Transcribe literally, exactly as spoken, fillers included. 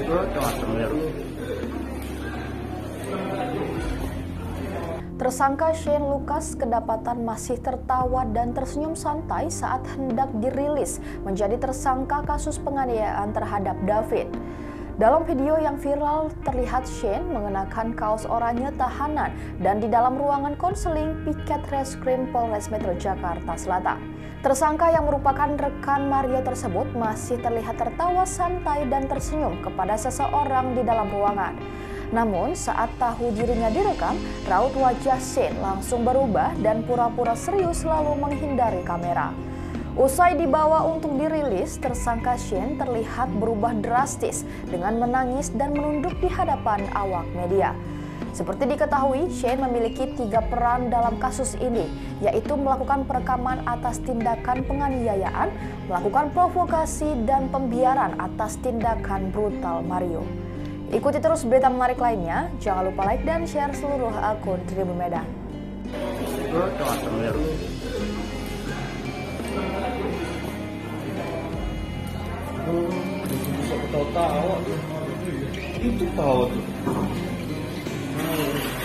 Tersangka Shane Lucas kedapatan masih tertawa dan tersenyum santai saat hendak dirilis menjadi tersangka kasus penganiayaan terhadap David. Dalam video yang viral terlihat Shane mengenakan kaos oranye tahanan dan di dalam ruangan konseling Piket Reskrim Polres Metro Jakarta Selatan. Tersangka yang merupakan rekan Mario tersebut masih terlihat tertawa santai dan tersenyum kepada seseorang di dalam ruangan. Namun saat tahu dirinya direkam, raut wajah Shane langsung berubah dan pura-pura serius lalu menghindari kamera. Usai dibawa untuk dirilis, tersangka Shane terlihat berubah drastis dengan menangis dan menunduk di hadapan awak media. Seperti diketahui, Shane memiliki tiga peran dalam kasus ini, yaitu melakukan perekaman atas tindakan penganiayaan, melakukan provokasi, dan pembiaran atas tindakan brutal Mario. Ikuti terus berita menarik lainnya, jangan lupa like dan share seluruh akun Tribun Medan. Bisa ketawa-tawa itu tahu tuh.